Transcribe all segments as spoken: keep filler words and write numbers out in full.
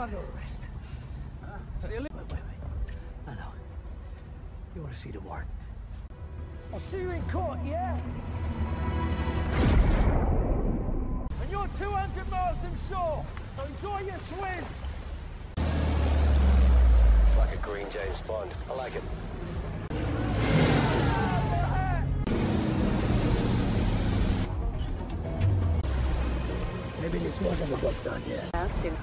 under arrest. Huh? For the... Wait, wait, wait. I know. You want to see the warrant? I'll see you in court, yeah? And you're two hundred miles from shore, so enjoy your swim! It's like a green James Bond. I like it. Maybe this wasn't the bus done yet. Alten.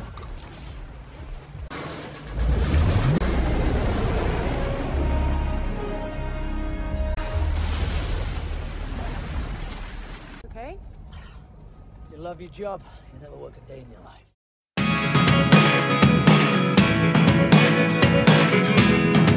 Okay? You love your job, you never work a day in your life.